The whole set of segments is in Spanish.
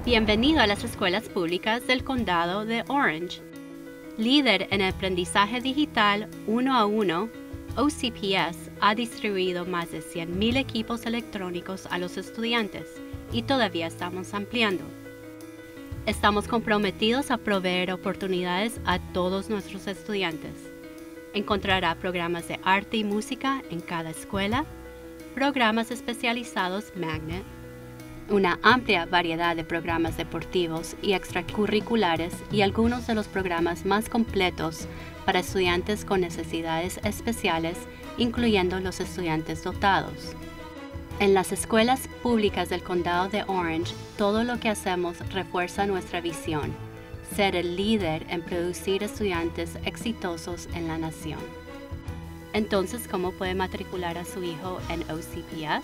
Bienvenido a las escuelas públicas del Condado de Orange. Líder en aprendizaje digital uno a uno, OCPS ha distribuido más de 100,000 equipos electrónicos a los estudiantes y todavía estamos ampliando. Estamos comprometidos a proveer oportunidades a todos nuestros estudiantes. Encontrará programas de arte y música en cada escuela, programas especializados Magnet, una amplia variedad de programas deportivos y extracurriculares y algunos de los programas más completos para estudiantes con necesidades especiales, incluyendo los estudiantes dotados. En las escuelas públicas del Condado de Orange, todo lo que hacemos refuerza nuestra visión, ser el líder en producir estudiantes exitosos en la nación. Entonces, ¿cómo puede matricular a su hijo en OCPS?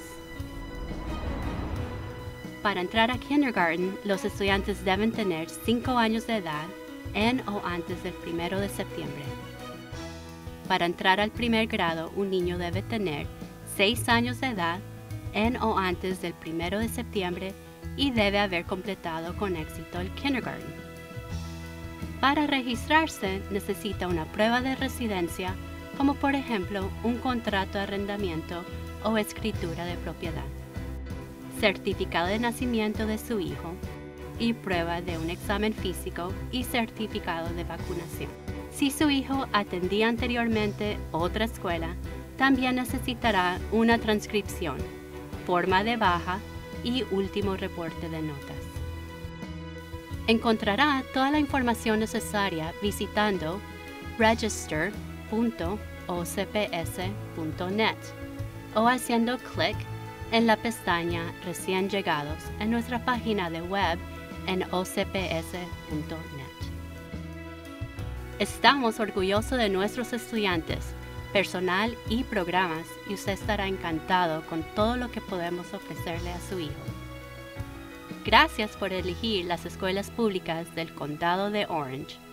Para entrar a kindergarten, los estudiantes deben tener 5 años de edad en o antes del 1 de septiembre. Para entrar al primer grado, un niño debe tener 6 años de edad en o antes del 1 de septiembre y debe haber completado con éxito el kindergarten. Para registrarse, necesita una prueba de residencia, como por ejemplo un contrato de arrendamiento o escritura de propiedad, certificado de nacimiento de su hijo y prueba de un examen físico y certificado de vacunación. Si su hijo atendía anteriormente otra escuela, también necesitará una transcripción, forma de baja y último reporte de notas. Encontrará toda la información necesaria visitando register.ocps.net o haciendo clic en la pestaña Recién llegados en nuestra página de web en ocps.net. Estamos orgullosos de nuestros estudiantes, personal y programas, y usted estará encantado con todo lo que podemos ofrecerle a su hijo. Gracias por elegir las escuelas públicas del Condado de Orange.